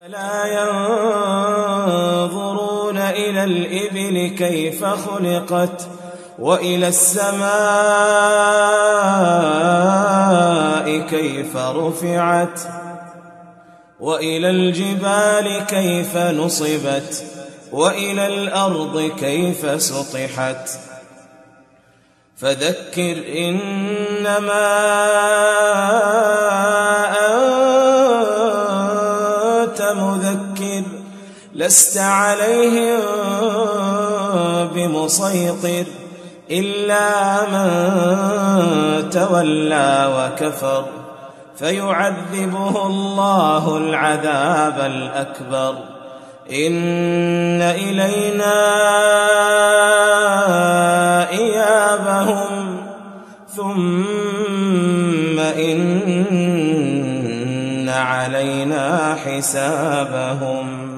لا ينظرون إلى الإبل كيف خلقت وإلى السماء كيف رفعت وإلى الجبال كيف نصبت وإلى الأرض كيف سطحت فذكر إنما أنت مذكر لست عليهم بمسيطر إلا من تولى وكفر فيعذبه الله العذاب الأكبر إن إلينا إيابهم ثم إن علينا حسابهم.